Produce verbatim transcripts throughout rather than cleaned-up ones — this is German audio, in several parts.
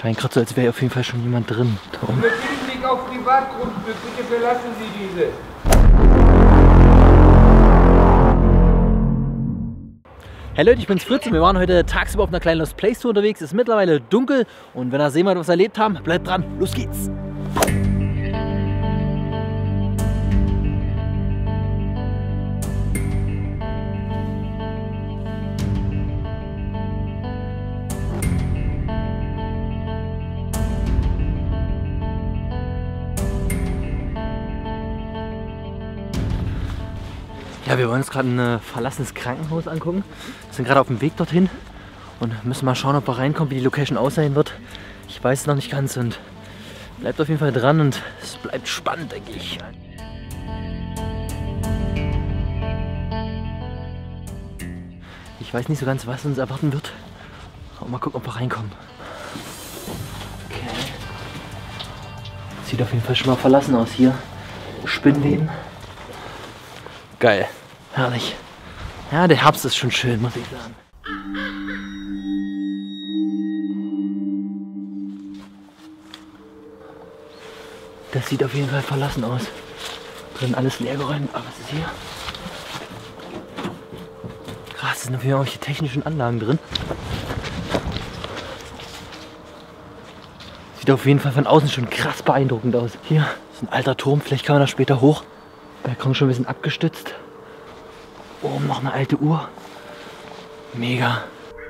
Scheint gerade so, als wäre auf jeden Fall schon jemand drin. Mit Hinblick auf Privatgrundstück, bitte verlassen Sie diese. Hey Leute, ich bin's Fritz und wir waren heute tagsüber auf einer kleinen Lost Place Tour unterwegs. Es ist mittlerweile dunkel und wenn ihr sehen wollt, was wir erlebt haben, bleibt dran. Los geht's! Ja, wir wollen uns gerade ein äh, verlassenes Krankenhaus angucken. Wir sind gerade auf dem Weg dorthin und müssen mal schauen, ob wir reinkommen, wie die Location aussehen wird. Ich weiß es noch nicht ganz und bleibt auf jeden Fall dran und es bleibt spannend, denke ich. Ich weiß nicht so ganz, was uns erwarten wird. Aber mal gucken, ob wir reinkommen. Okay. Sieht auf jeden Fall schon mal verlassen aus hier. Spinnweben. Geil. Herrlich. Ja, der Herbst ist schon schön, muss ich sagen. Das sieht auf jeden Fall verlassen aus. Drin alles leergeräumt. Aber was ist hier? Krass, es sind auf jeden Fall auch die technischen Anlagen drin. Sieht auf jeden Fall von außen schon krass beeindruckend aus. Hier ist ein alter Turm, vielleicht kann man da später hoch. Balkon schon ein bisschen abgestützt. Oben noch eine alte Uhr. Mega.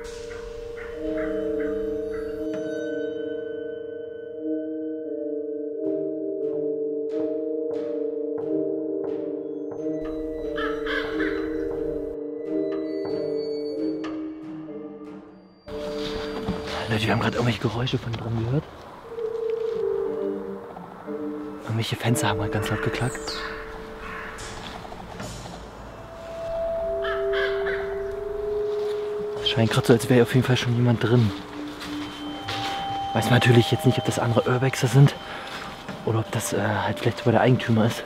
Leute, wir haben gerade irgendwelche Geräusche von drin gehört. Irgendwelche Fenster haben gerade ganz laut geklackt. Scheint gerade so, als wäre auf jeden Fall schon jemand drin. Weiß man natürlich jetzt nicht, ob das andere Urbexer sind oder ob das äh, halt vielleicht sogar der Eigentümer ist.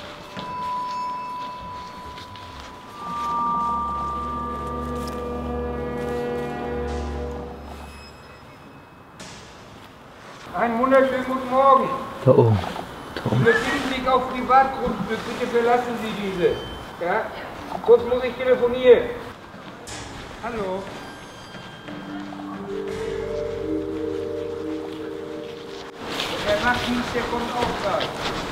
Einen wunderschönen guten Morgen. Da oben. Da oben. Mit Hinblick auf Privatgrundstück, bitte verlassen Sie diese. Ja? Kurz muss ich telefonieren. Hallo. Der Nachtdienst, der kommt auch gerade.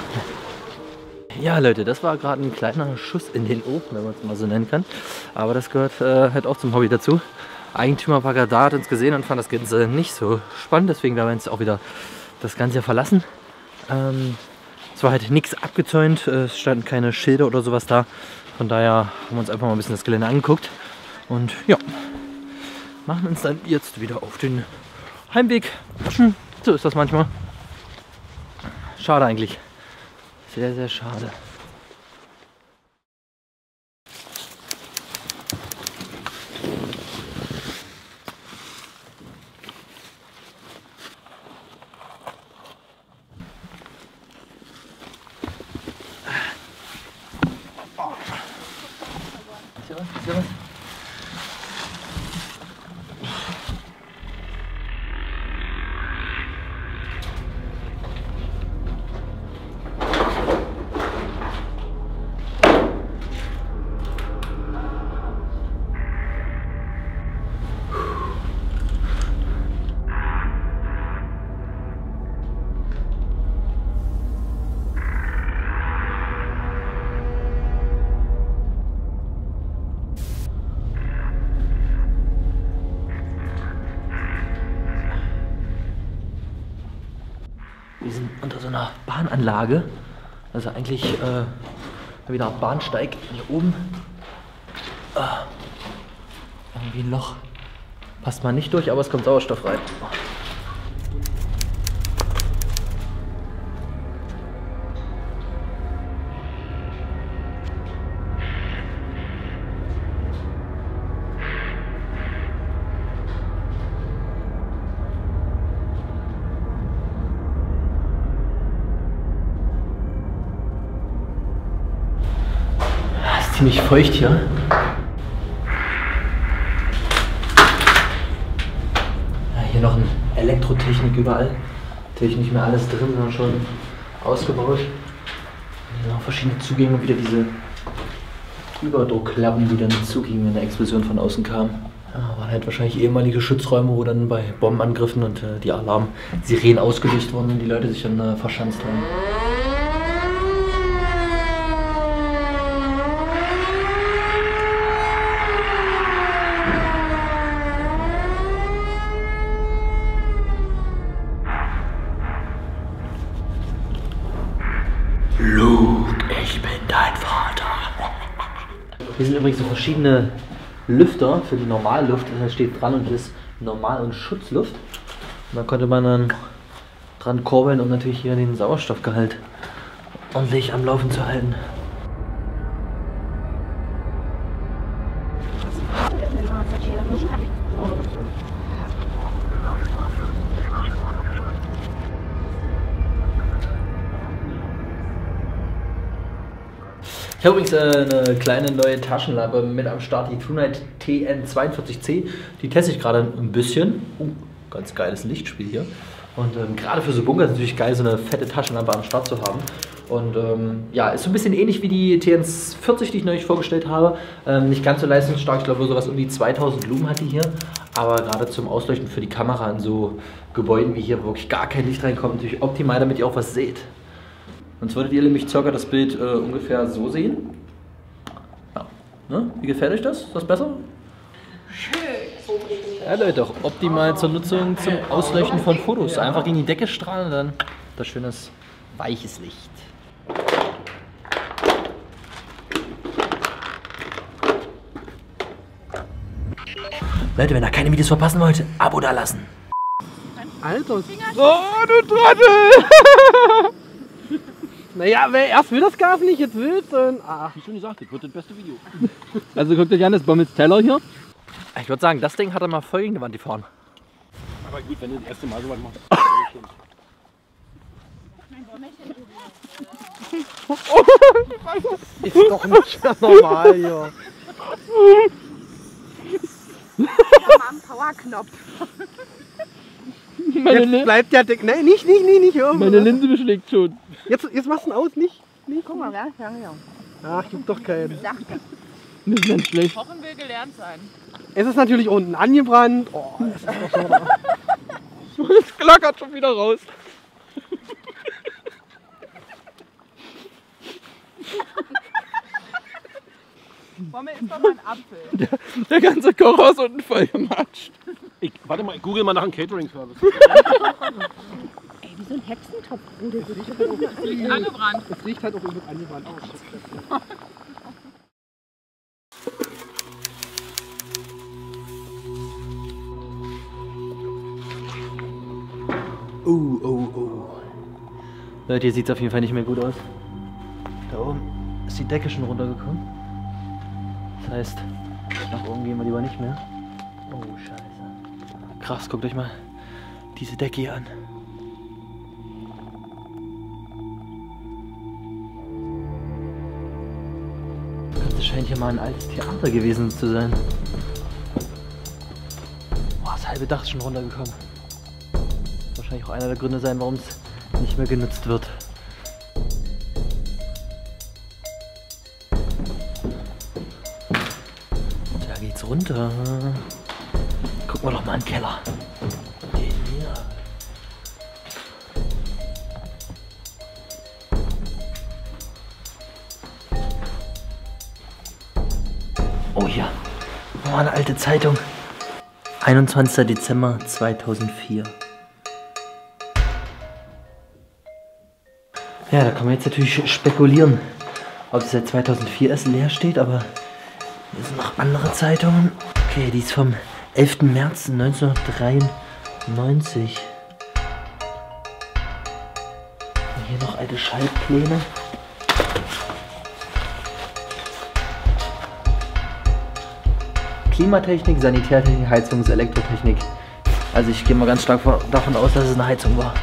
Ja Leute, das war gerade ein kleiner Schuss in den Ofen, wenn man es mal so nennen kann. Aber das gehört äh, halt auch zum Hobby dazu. Eigentümer war gerade da, hat uns gesehen und fand das Ganze nicht so spannend. Deswegen werden wir jetzt auch wieder das Ganze verlassen. Ähm, es war halt nichts abgezäunt, es standen keine Schilder oder sowas da. Von daher haben wir uns einfach mal ein bisschen das Gelände angeguckt. Und ja, machen uns dann jetzt wieder auf den Heimweg. Hm, so ist das manchmal. Schade eigentlich. Sehr, sehr schade. Ist hier was? Ist hier was? Wir sind unter so einer Bahnanlage, also eigentlich äh, wieder ein Bahnsteig hier oben. Ah, irgendwie ein Loch. Passt mal nicht durch, aber es kommt Sauerstoff rein. Ziemlich feucht hier. Ja, hier noch ein Elektro Technik überall. Natürlich nicht mehr alles drin, sondern schon ausgebaut. Hier sind auch verschiedene Zugänge, wieder diese Überdruckklappen, die dann zugingen, wenn eine Explosion von außen kam. Ja, waren halt wahrscheinlich ehemalige Schutzräume, wo dann bei Bombenangriffen und äh, die Alarmsirenen ausgelöst wurden und die Leute sich dann äh, verschanzt haben. Luke, ich bin dein Vater. Hier sind übrigens so verschiedene Lüfter für die Normalluft. Das steht dran und das ist Normal- und Schutzluft. Und da konnte man dann dran kurbeln, um natürlich hier den Sauerstoffgehalt ordentlich am Laufen zu halten. Ich habe übrigens äh, eine kleine neue Taschenlampe mit am Start, die TrueNight T N zweiundvierzig C. Die teste ich gerade ein bisschen. Uh, ganz geiles Lichtspiel hier. Und ähm, gerade für so Bunker ist es natürlich geil, so eine fette Taschenlampe am Start zu haben. Und ähm, ja, ist so ein bisschen ähnlich wie die T N vierzig, die ich neulich vorgestellt habe. Ähm, nicht ganz so leistungsstark, ich glaube sowas um die zweitausend Lumen hat die hier. Aber gerade zum Ausleuchten für die Kamera in so Gebäuden wie hier, wo wirklich gar kein Licht reinkommt, natürlich optimal, damit ihr auch was seht. Sonst würdet ihr nämlich circa das Bild äh, ungefähr so sehen. Ja. Ne? Wie gefällt euch das? Ist das besser? Ja Leute, auch optimal zur Nutzung zum Ausleuchten von Fotos. Einfach gegen die Decke strahlen und dann das schönes weiches Licht. Leute, wenn ihr keine Videos verpassen wollt, Abo da lassen. Alter, oh du Trottel! Naja, wer erst will das Gas nicht, jetzt will es. Ah. Wie schon gesagt, das wird das beste Video. Also guckt euch an, das Bommels Teller hier. Ich würde sagen, das Ding hat er mal voll gegen die Wand gefahren. Aber gut, wenn du das erste Mal so was machst. Ist doch nicht mehr normal hier. Am Powerknopf. Jetzt bleibt der Dick. Nein, nicht, nicht, nicht, nicht. Hör. Meine Linse beschlägt schon. Jetzt, jetzt machst du ihn aus, nicht? nicht? Guck mal, wer ist ja. Ach, gibt doch keinen. Nicht ganz schlecht. Kochen will gelernt sein. Es ist natürlich unten angebrannt. Oh, das ist doch schade. Es klackert schon wieder raus. Bommel ist doch mal ein Apfel. Der, der ganze Kocher ist unten voll gematscht. Ich, warte mal, ich google mal nach einem Catering-Service. Ey, wie so ein Hexentopf. Oh, der ist riecht angebrannt. Es riecht halt auch übel angebrannt aus. Oh, oh, oh. Leute, hier sieht es auf jeden Fall nicht mehr gut aus. Da oben ist die Decke schon runtergekommen. Das heißt, nach oben gehen wir lieber nicht mehr. Oh, scheiße. Krass, guckt euch mal diese Decke hier an. Das scheint hier mal ein altes Theater gewesen zu sein. Boah, das halbe Dach ist schon runtergekommen. Wahrscheinlich auch einer der Gründe sein, warum es nicht mehr genutzt wird. Da geht's runter. Gucken wir doch mal in den Keller. Den hier. Oh ja, oh, eine alte Zeitung. einundzwanzigster Dezember zweitausendvier. Ja, da kann man jetzt natürlich spekulieren, ob es seit zweitausendvier erst leer steht, aber hier sind noch andere Zeitungen. Okay, die ist vom elften März neunzehnhundertdreiundneunzig. Und hier noch alte Schaltpläne. Klimatechnik, Sanitärtechnik, Heizungs-, Elektrotechnik. Also ich gehe mal ganz stark davon aus, dass es eine Heizung war.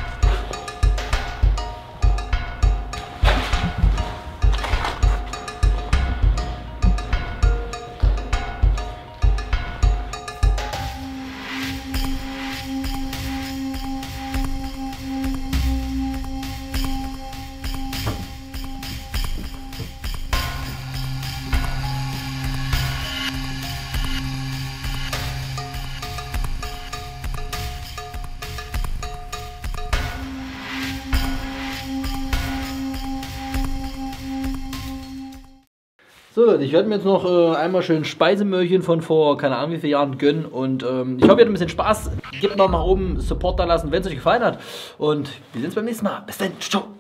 So Leute, ich werde mir jetzt noch äh, einmal schön Speisemöhrchen von vor, keine Ahnung wie vielen Jahren gönnen. Und ähm, ich hoffe, ihr habt ein bisschen Spaß. Gebt mal nach oben Support da lassen, wenn es euch gefallen hat. Und wir sehen uns beim nächsten Mal. Bis dann. Ciao.